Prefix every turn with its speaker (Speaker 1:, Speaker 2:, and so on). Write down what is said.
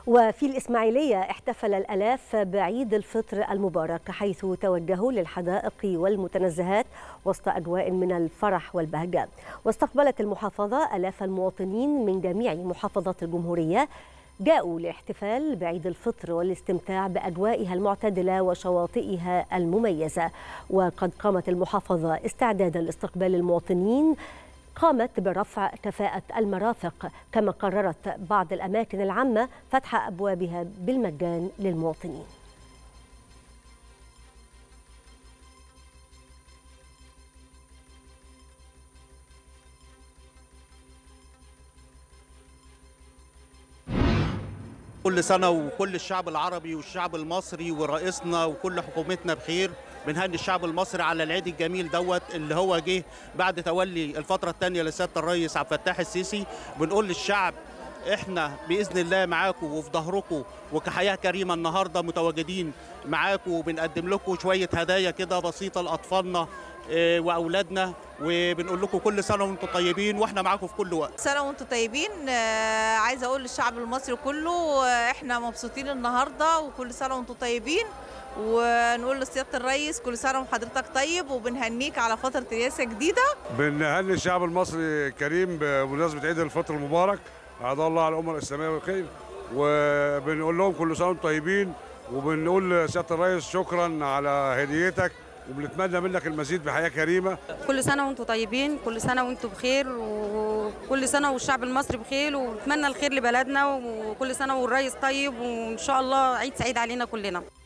Speaker 1: وفي الإسماعيلية احتفل الآلاف بعيد الفطر المبارك، حيث توجهوا للحدائق والمتنزهات وسط أجواء من الفرح والبهجة. واستقبلت المحافظة آلاف المواطنين من جميع محافظات الجمهورية جاءوا لاحتفال بعيد الفطر والاستمتاع بأجوائها المعتدلة وشواطئها المميزة. وقد قامت المحافظة استعدادا لاستقبال المواطنين، قامت برفع كفاءة المرافق، كما قررت بعض الأماكن العامة فتح أبوابها بالمجان للمواطنين.
Speaker 2: كل سنة وكل الشعب العربي والشعب المصري ورئيسنا وكل حكومتنا بخير. بنهني الشعب المصري على العيد الجميل دوت اللي هو جه بعد تولي الفترة الثانية لسيادة الرئيس عبد الفتاح السيسي. بنقول للشعب احنا بإذن الله معاكم وفي ظهركم، وكحياة كريمة النهاردة متواجدين معاكم، وبنقدم لكم شوية هدايا كده بسيطة لأطفالنا واولادنا، وبنقول لكم كل سنه وانتم طيبين، واحنا معاكم في كل وقت.
Speaker 3: سنه وانتم طيبين. عايزه اقول للشعب المصري كله احنا مبسوطين النهارده، وكل سنه وانتم طيبين. ونقول لسياده الرئيس كل سنه وحضرتك طيب، وبنهنيك على فتره رئاسه جديده.
Speaker 4: بنهني الشعب المصري الكريم بمناسبه عيد الفطر المبارك، أعاد الله على الامه الاسلاميه بالخير، وبنقول لهم كل سنه وانتم طيبين، وبنقول لسياده الرئيس شكرا على هديتك، وبنتمنى منك المزيد بحياه كريمه.
Speaker 5: كل سنه وانتم طيبين، كل سنه وانتم بخير، وكل سنه والشعب المصري بخير، ونتمنى الخير لبلدنا، وكل سنه والرئيس طيب، وان شاء الله عيد سعيد علينا كلنا.